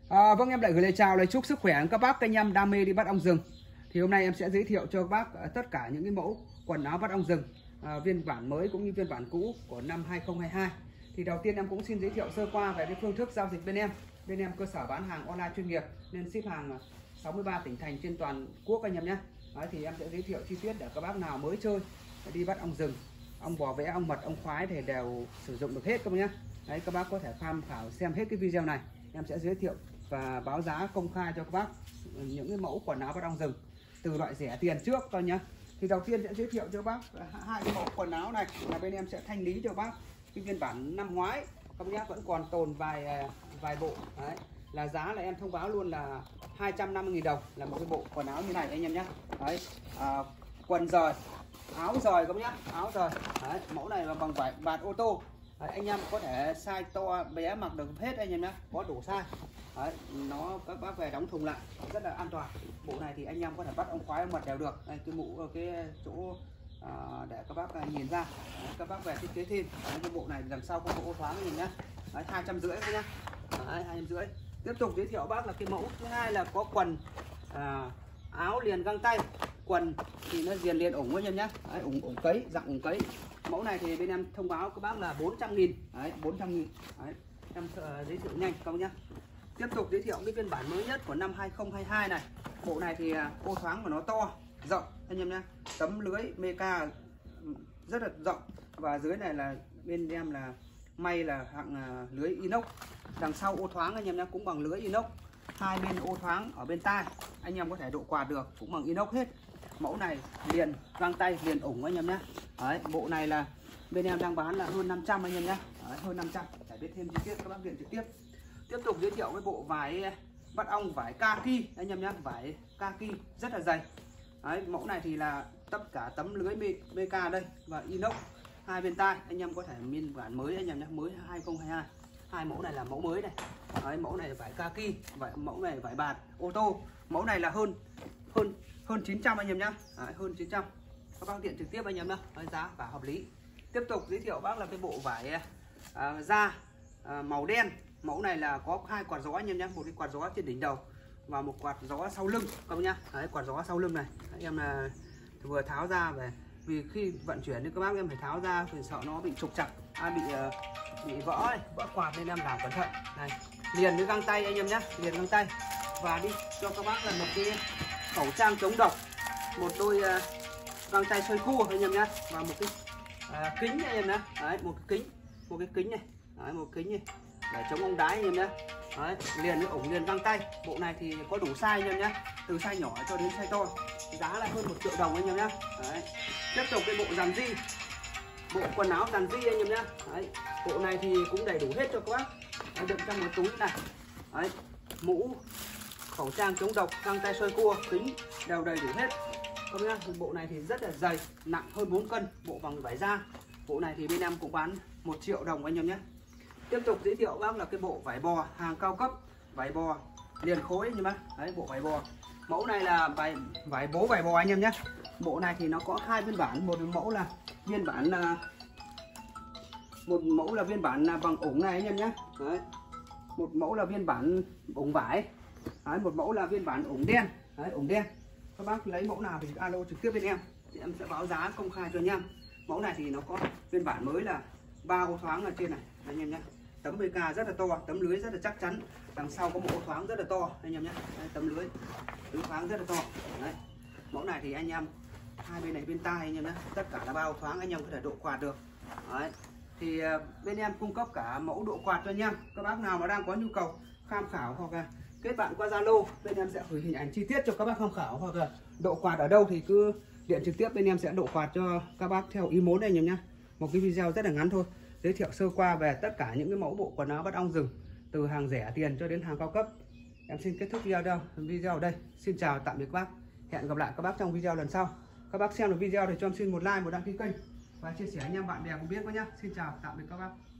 Vâng, em lại gửi lời chào, lời chúc sức khỏe các bác anh em đam mê đi bắt ong rừng. Thì hôm nay em sẽ giới thiệu cho các bác tất cả những cái mẫu quần áo bắt ong rừng phiên bản mới cũng như phiên bản cũ của năm 2022. Thì đầu tiên em cũng xin giới thiệu sơ qua về cái phương thức giao dịch bên em. Bên em cơ sở bán hàng online chuyên nghiệp nên ship hàng 63 tỉnh thành trên toàn quốc anh em nhé. Đấy, thì em sẽ giới thiệu chi tiết để các bác nào mới chơi đi bắt ong rừng, ong bò vẽ, ong mật, ong khoái thì đều sử dụng được hết các bác nhé. Đấy, các bác có thể tham khảo xem hết cái video này. Em sẽ giới thiệu và báo giá công khai cho các bác những cái mẫu quần áo bắt ong rừng từ loại rẻ tiền trước thôi nhé. Thì đầu tiên sẽ giới thiệu cho các bác hai cái mẫu quần áo này là bên em sẽ thanh lý cho các bác cái phiên bản năm ngoái, các bác nhé, vẫn còn tồn vài bộ. Đấy, là giá là em thông báo luôn là 250.000 đồng là một cái bộ quần áo như này anh em nhé. Đấy, quần rời, áo rời các bác nhé, áo rời. Đấy, mẫu này là bằng vải bạt ô tô. Đấy, anh em có thể size to bé mặc được hết anh em nhé, có đủ size. Đấy, nó các bác về đóng thùng lại rất là an toàn. Bộ này thì anh em có thể bắt ong khoái, ong mật đều được. Đây, cái mũ ở cái chỗ để các bác nhìn ra. Đấy, các bác về thiết kế thêm. Đấy, cái bộ này đằng sau có bộ ô thoáng nhìn nhé. 250 nhá. Đấy, 250. Tiếp tục giới thiệu bác là cái mẫu thứ hai là có quần áo liền găng tay. Quần thì nó liền ủng anh em nhé. Đấy, ủng cấy, dạng ủng cấy. Mẫu này thì bên em thông báo các bác là 400.000. Đấy, 400.000. Đấy, em giới thiệu nhanh các bác nhé. Tiếp tục giới thiệu cái phiên bản mới nhất của năm 2022 này. Bộ này thì ô thoáng của nó to, rộng anh em nhé. Tấm lưới meca rất là rộng. Và dưới này là bên em là may là hạng lưới inox. Đằng sau ô thoáng anh em nhé, cũng bằng lưới inox. Hai bên ô thoáng ở bên tai anh em có thể độ quạt được, cũng bằng inox hết. Mẫu này liền găng tay, liền ủng anh em nhé. Đấy, bộ này là bên em đang bán là hơn 500 anh em nhé. Đấy, hơn 500. Để biết thêm chi tiết các bác điện trực tiếp. Tiếp tục giới thiệu cái bộ vải bắt ong vải kaki anh em nhé, vải kaki rất là dày. Đấy, mẫu này thì là tất cả tấm lưới meca đây và inox hai bên tai, anh em có thể phiên bản mới anh em nhé, mới 2022. Hai mẫu này là mẫu mới này. Đấy, mẫu này vải kaki, mẫu này vải bạt ô tô. Mẫu này là hơn 900 anh em nhé. Đấy, hơn 900. Các bác tiện trực tiếp anh em nhé. Giá và hợp lý. Tiếp tục giới thiệu bác là cái bộ vải da màu đen. Mẫu này là có hai quạt gió anh em nhé, một cái quạt gió trên đỉnh đầu và một quạt gió sau lưng các bác nhá. Đấy, quạt gió sau lưng này em là vừa tháo ra về, vì khi vận chuyển thì các bác em phải tháo ra vì sợ nó bị trục chặt, bị vỡ quạt nên em làm cẩn thận. Này, liền với găng tay anh em nhé, liền găng tay. Và đi cho các bác là một cái khẩu trang chống độc, một đôi găng tay xoay cua anh em nhé, và một cái kính anh em nhé. Đấy, một cái kính này. Đấy, một kính này để chống ong đái anh em nhé. Đấy, liền với ủng liền găng tay. Bộ này thì có đủ size anh em nhé, từ size nhỏ cho đến size to. Giá là hơn 1 triệu đồng anh em nhé. Đấy. Tiếp tục cái bộ dàn di, bộ quần áo dàn di anh em nhé. Đấy, bộ này thì cũng đầy đủ hết cho các bác. Đựng trong một túi này. Đấy, mũ, khẩu trang chống độc, găng tay xoay cua, kính đều đầy đủ hết. Các bác, bộ này thì rất là dày, nặng hơn 4 cân, bộ bằng vải da. Bộ này thì bên em cũng bán 1 triệu đồng anh em nhé. Tiếp tục giới thiệu bác là cái bộ vải bò hàng cao cấp, vải bò liền khối như bác. Đấy, bộ vải bò. Mẫu này là vải bố vải bò anh em nhé. Bộ này thì nó có hai phiên bản, một mẫu là phiên bản bằng ủng này anh em nhé. Đấy. Một mẫu là phiên bản ủng vải. Đấy, một mẫu là phiên bản ủng đen. Đấy, ủng đen. Các bác lấy mẫu nào thì alo trực tiếp bên em thì em sẽ báo giá công khai cho anh em. Mẫu này thì nó có phiên bản mới là 3 ô thoáng ở trên này anh em nhé. Tấm PK rất là to, tấm lưới rất là chắc chắn. Đằng sau có một ô thoáng rất là to anh em nhé. Đấy, tấm lưới thoáng rất là to. Đấy. Mẫu này thì anh em hai bên này bên tai anh em nhé, tất cả là 3 ô thoáng, anh em có thể độ quạt được. Đấy. Thì bên em cung cấp cả mẫu độ quạt cho anh em. Các bác nào mà đang có nhu cầu tham khảo hoặc là kết bạn qua Zalo, bên em sẽ gửi hình ảnh chi tiết cho các bác tham khảo, hoặc là độ quạt ở đâu thì cứ điện trực tiếp bên em sẽ độ quạt cho các bác theo ý muốn anh em nhé. Một cái video rất là ngắn thôi, giới thiệu sơ qua về tất cả những cái mẫu bộ quần áo bắt ong rừng từ hàng rẻ tiền cho đến hàng cao cấp. Em xin kết thúc video ở đây. Xin chào tạm biệt các bác. Hẹn gặp lại các bác trong video lần sau. Các bác xem được video thì cho em xin một like, một đăng ký kênh và chia sẻ anh em bạn bè cùng biết với nhá. Xin chào tạm biệt các bác.